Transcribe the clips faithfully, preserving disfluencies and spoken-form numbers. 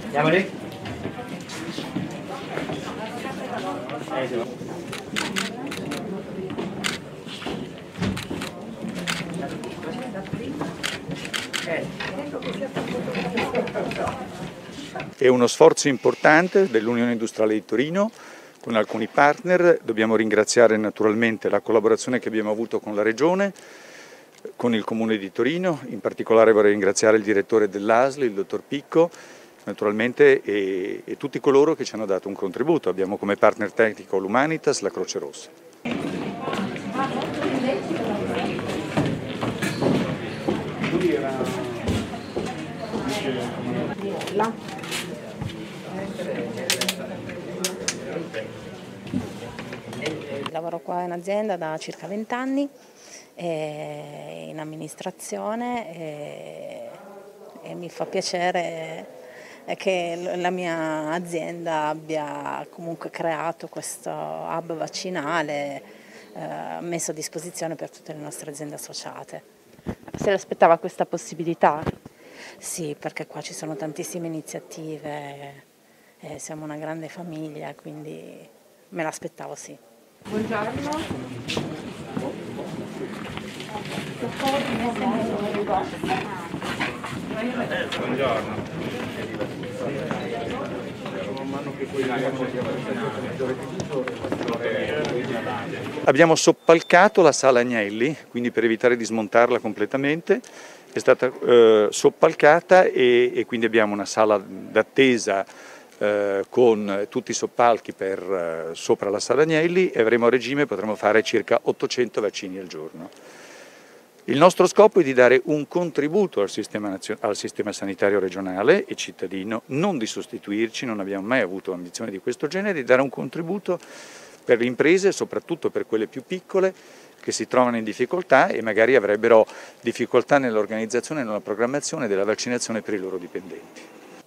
Andiamo lì? Eh, sì. È uno sforzo importante dell'Unione Industriale di Torino con alcuni partner. Dobbiamo ringraziare naturalmente la collaborazione che abbiamo avuto con la Regione, con il Comune di Torino, in particolare vorrei ringraziare il direttore dell'A S L, il dottor Picco, naturalmente e, e tutti coloro che ci hanno dato un contributo. Abbiamo come partner tecnico l'Humanitas, la Croce Rossa. Lavoro qua in azienda da circa vent'anni, in amministrazione e, e mi fa piacere che la mia azienda abbia comunque creato questo hub vaccinale eh, messo a disposizione per tutte le nostre aziende associate. Se l'aspettava questa possibilità? Sì, perché qua ci sono tantissime iniziative, eh, siamo una grande famiglia, quindi me l'aspettavo, sì. Buongiorno. Buongiorno. Abbiamo soppalcato la sala Agnelli, quindi per evitare di smontarla completamente, è stata eh, soppalcata e, e quindi abbiamo una sala d'attesa eh, con tutti i soppalchi per, eh, sopra la sala Agnelli e avremo a regime, potremo fare circa ottocento vaccini al giorno. Il nostro scopo è di dare un contributo al sistema, al sistema sanitario regionale e cittadino, non di sostituirci, non abbiamo mai avuto ambizioni di questo genere, di dare un contributo per le imprese, soprattutto per quelle più piccole, che si trovano in difficoltà e magari avrebbero difficoltà nell'organizzazione e nella programmazione della vaccinazione per i loro dipendenti.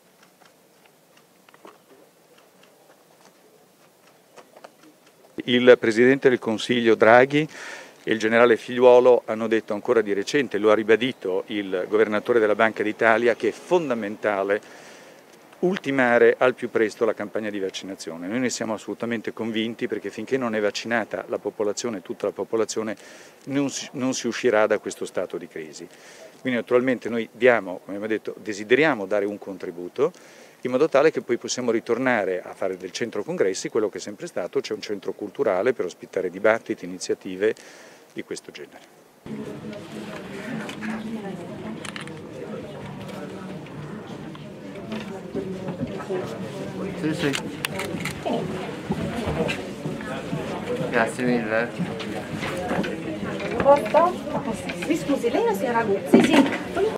Il Presidente del Consiglio Draghi e il generale Figliuolo hanno detto ancora di recente, lo ha ribadito il governatore della Banca d'Italia, che è fondamentale ultimare al più presto la campagna di vaccinazione. Noi ne siamo assolutamente convinti perché finché non è vaccinata la popolazione, tutta la popolazione, non si, non si uscirà da questo stato di crisi. Quindi naturalmente noi diamo, come abbiamo detto, desideriamo dare un contributo in modo tale che poi possiamo ritornare a fare del centro congressi quello che è sempre stato, cioè un centro culturale per ospitare dibattiti, iniziative di questo genere. Sì, sì. Grazie mille. Posto? Mi scusi, lei è la signora Guzzi? Sì, sì.